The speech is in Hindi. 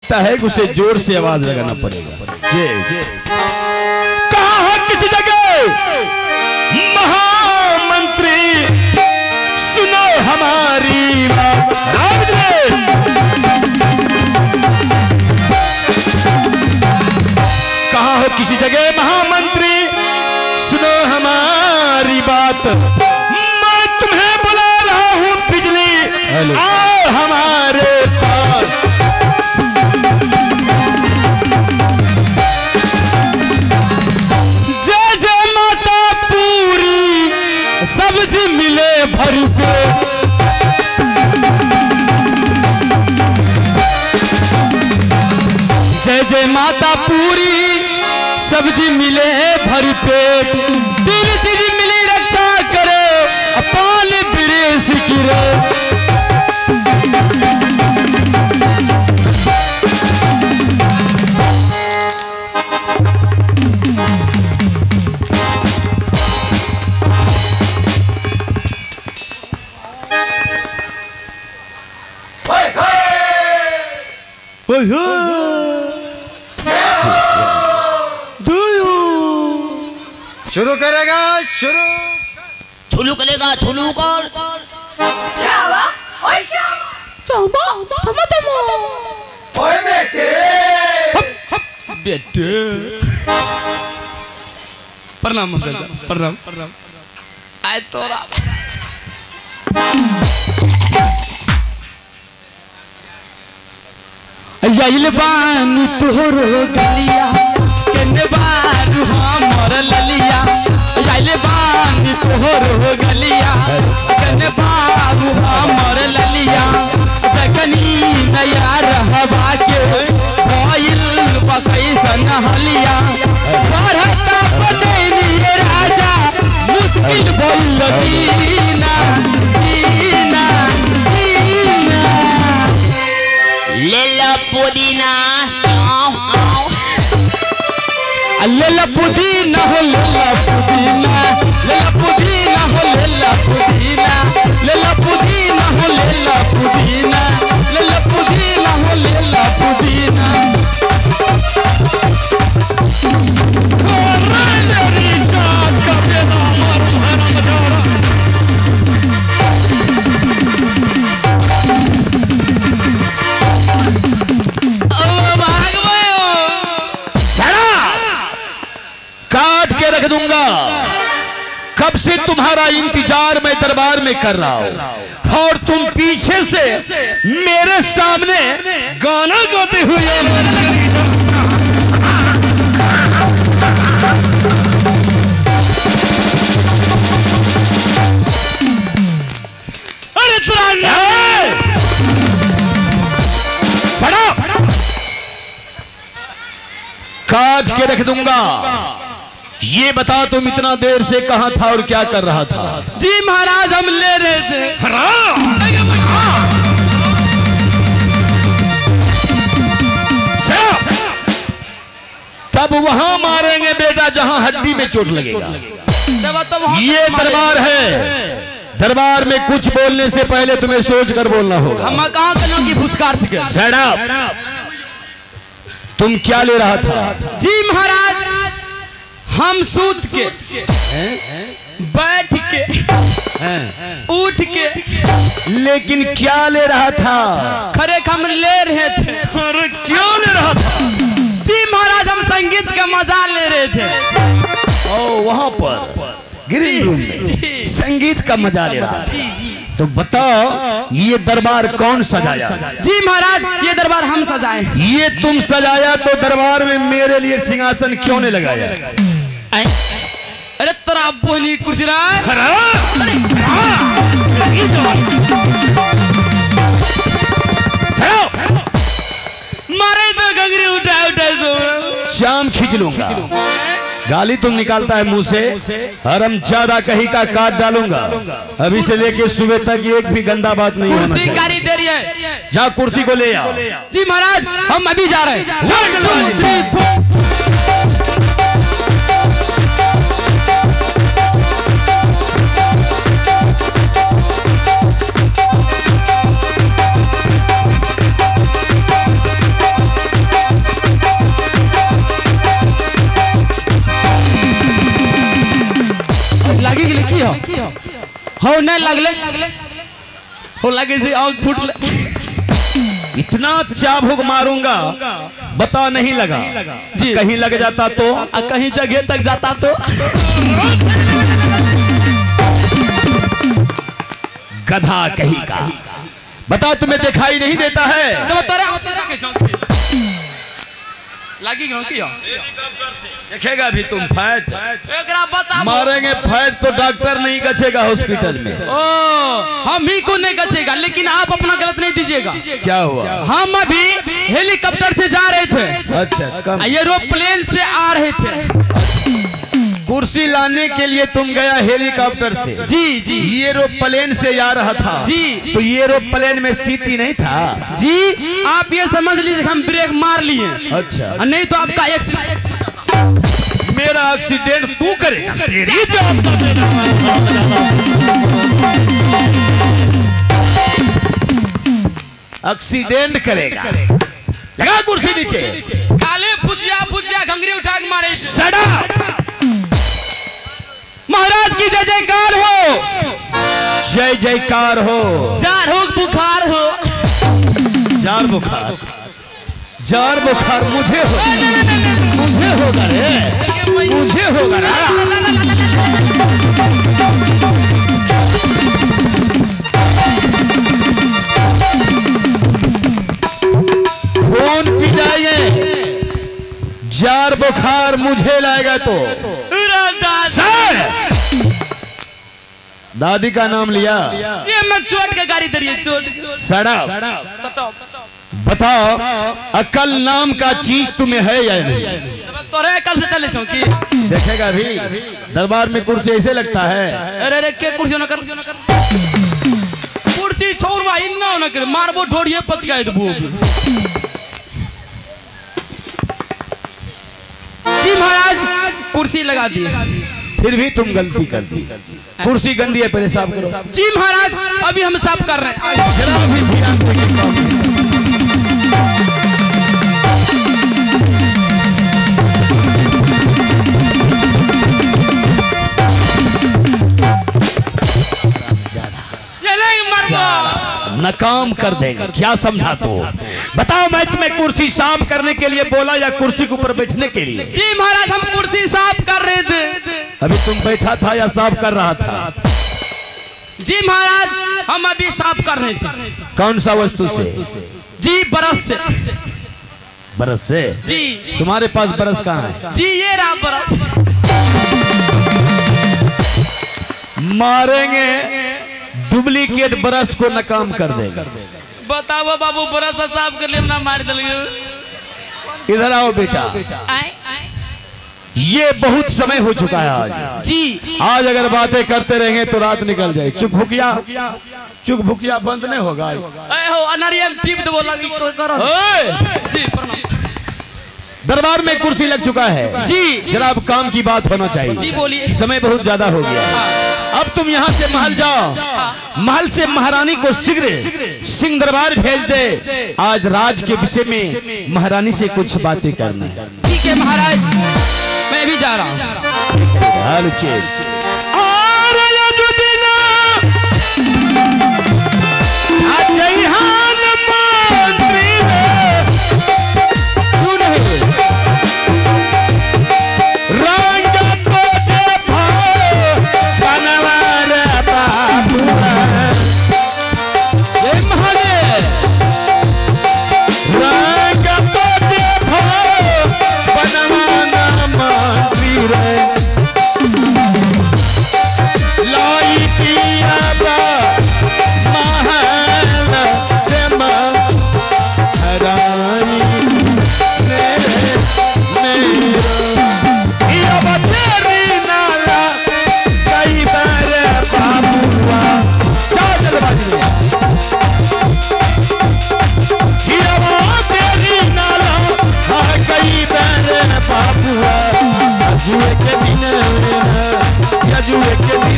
है कि उसे जोर से आवाज लगाना पड़ेगा। जी कहा है किसी जगह महामंत्री सुनो हमारी बात। कहा हो किसी जगह महामंत्री सुनो हमारी बात। मैं तुम्हें बुला रहा हूं बिजली आओ हमारे पास। जय जय माता पूरी सब्जी मिले भर पेट। जय जय माता पूरी सब्जी मिले भर पेट। दिल चीज मिली रक्षा करे अपान बिरेस गिरे। शुरू करेगा शुरू करेगा छुलू कर बेटे प्रणाम प्रणाम आए तोरा आइल बानी तोरो गलिया केने बारू हमर ललिया। आइल बानी तोरो गलिया केने बारू हमर ललिया। देखनी नया रहबा के भइल बकैसन हलिया। बढ़ता बचैनी राजा मुश्किल भइल जीना जीना जीना। ले लो पुदीना लेला पुदीना हो लेला पुदीना लेला पुदीना हो लेला पुदीना लेला पुदीना हो लेला पुदीना लेला पुदीना हो लेला पुदीना। काट के रख दूंगा। कब से तुम्हारा इंतजार मैं दरबार में कर रहा हूं और तुम पीछे से मेरे सामने गाना गाते हुए। अरे काट के रख दूंगा। ये बता तुम इतना देर से कहां था और क्या कर रहा था? जी महाराज हम ले रहे थे। तब वहां मारेंगे बेटा जहां हड्डी में चोट लगेगा। ये दरबार है। दरबार में कुछ बोलने से पहले तुम्हें सोच कर बोलना होगा। हम कहां कलों की फुसकार थी। तुम क्या ले रहा था? जी महाराज हम सूत के बैठ के उठ के लेकिन क्या ले रहा था? खरे हम ले रहे थे। अरे क्यों ले रहा था? जी महाराज हम संगीत का मजा ले रहे थे। ओ वहां पर ग्रीन रूम में संगीत का मजा ले रहा था। जी जी तो बताओ ये दरबार कौन सजाया? जी महाराज ये दरबार हम सजाए। ये तुम सजाया तो दरबार में मेरे लिए सिंहासन क्यों नहीं लगाया? अरे तेरा बोली कुर्सी मारे जो गंगरी उठाए तो शाम खींच लूंगा। गाली तुम निकालता है मुंह से हरम ज्यादा कहीं का काट डालूंगा। अभी से लेके सुबह तक एक भी गंदा बात नहीं होना चाहिए। कुर्सी दे रही है। जा कुर्सी को ले आओ। जी महाराज हम अभी जा रहे हैं। हो नहीं लगले हो लगे से आग फूट इतना चाबुक मारूंगा बता नहीं लगा जी। कहीं लग जाता तो कहीं जगह तक जाता तो गधा कहीं का। बता तुम्हें दिखाई नहीं देता है? लगी देखेगा भी तुम फैट मारेंगे फैट तो डॉक्टर नहीं गचेगा हॉस्पिटल में। ओ हम ही को नहीं गचेगा, लेकिन आप अपना गलत नहीं दीजिएगा। क्या हुआ? हम अभी हेलीकॉप्टर से जा रहे थे। अच्छा एरोप्लेन से आ रहे थे। कुर्सी लाने के लिए तुम गया हेलीकॉप्टर से? जी जी। एरोप्लेन से आ रहा था जी। तो एरोप्लेन में सीटी नहीं था जी। आप ये समझ लीजिए हम ब्रेक मार लिए। अच्छा नहीं तो आपका मेरा एक्सीडेंट तू करेगा? एक्सीडेंट करेगा। लगा कुर्सी नीचे। काले फुजिया फुजिया घंगरी उठा के मारे। सड़ा महाराज की जय जयकार हो। जय जयकार हो। जार हो बुखार हो। जार बुखार जार बुखार मुझे होगा रे, मुझे होगा ना। खून पी जाएंगे। जार बुखार मुझे लाएगा तो सर दादी का नाम लिया। ये मैं चोट के गाड़ी दरिए चोट सड़ा। बताओ अकल नाम का चीज तुम्हें है या नहीं? तोरे कल से चले चौकी देखेगा भी दरबार में कुर्सी ऐसे लगता है। अरे अरे के कुर्सी न कर कुर्सी छोड़वा इन्ना न कर मारबो ढोड़िए पच गए तो जी महाराज कुर्सी लगा दी। फिर भी तुम गलती कर दी। कुर्सी गंदी है, पहले साफ करो। जी महाराज अभी हम साफ कर रहे हैं। नकाम कर देगा। क्या समझा तो? बताओ मैं तुम्हें कुर्सी साफ करने के लिए बोला या कुर्सी के ऊपर बैठने के लिए? जी महाराज हम कुर्सी साफ कर रहे थे। अभी तुम बैठा था या साफ कर रहा था? जी महाराज हम अभी साफ कर रहे थे। कौन सा वस्तु से? जी बरस से। बरस से? जी। तुम्हारे पास बरस कहाँ है? जी ये रहा बरस। मारेंगे डुप्लीकेट ब्रश को नकाम कर देगा। बताओ बाबू ब्रश साफ कर लिए ना मार दल। इधर आओ बेटा। ये बहुत समय हो चुका है आज। जी। आज अगर बातें करते रहेंगे तो रात निकल जाए। चुप भुकिया बंद नहीं होगा। हो अनरिया टीप दे बोला कि करो। जी प्रणाम। दरबार में कुर्सी लग चुका है जी। जरा अब काम की बात होना चाहिए। जी बोलिए। समय बहुत ज्यादा हो गया। अब तुम यहाँ से महल जाओ। महल से महारानी को शीघ्र सिंह दरबार भेज दे। आज राज के विषय में महारानी से कुछ बातें करना है। ठीक है महाराज मैं भी जा रहा हूँ। जुए के दिन